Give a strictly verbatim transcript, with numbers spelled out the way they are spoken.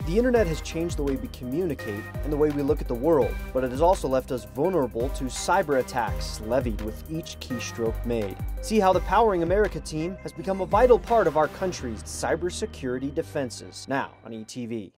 The internet has changed the way we communicate and the way we look at the world, but it has also left us vulnerable to cyber attacks levied with each keystroke made. See how the Powering America team has become a vital part of our country's cybersecurity defenses, now on E T V.